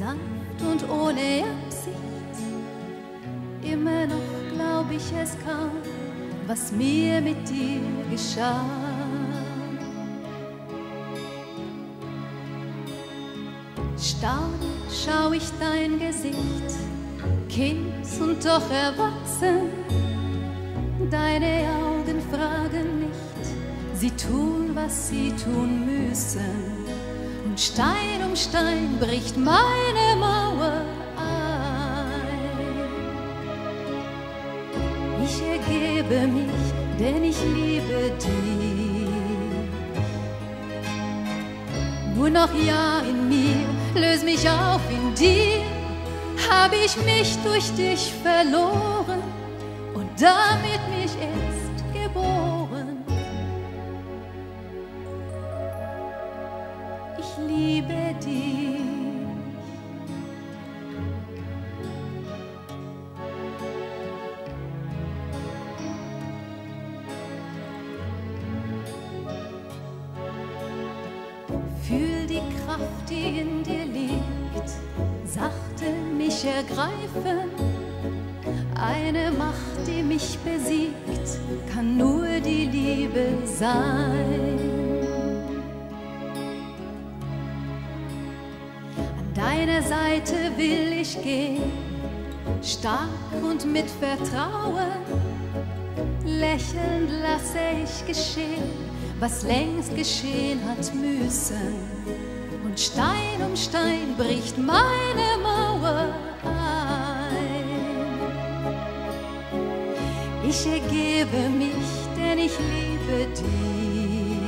sanft und ohne Absicht. Immer noch glaub ich es kaum, was mir mit dir geschah. Staunend schau ich dein Gesicht, Kind und doch erwachsen. Deine Augen fragen nicht, sie tun, was sie tun müssen. Und Stein um Stein bricht meine Mauer ein. Ich ergebe mich, denn ich liebe dich. Nur noch Ja in mir, löse mich auf in dir. Hab ich mich durch dich verloren und damit mich erst geboren. Ich liebe dich. Fühl die Kraft, die in dir liegt, sachte mich ergreifen. Eine Macht, die mich besiegt, kann nur die Liebe sein. An deiner Seite will ich gehen, stark und mit Vertrauen. Lächelnd lasse ich geschehen, was längst geschehen hat müssen. Und Stein um Stein bricht meine Mauer ein. Ich ergebe mich, denn ich liebe dich.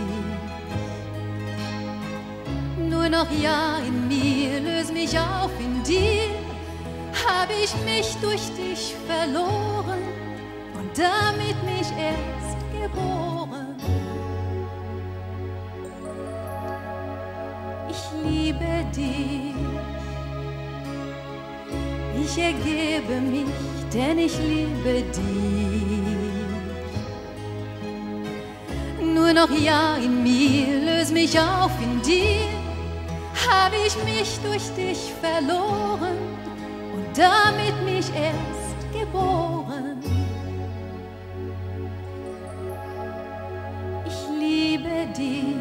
Nur noch Ja in mir, löse mich auf in dir. Hab ich mich durch dich verloren und damit mich erst geboren. Ich liebe dich. Ich ergebe mich, denn ich liebe dich. Nur noch Ja in mir, löse mich auf in dir. Hab ich mich durch dich verloren und damit mich erst geboren. Ich liebe dich.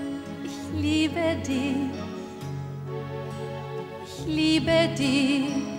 Ich liebe dich. Ich liebe dich.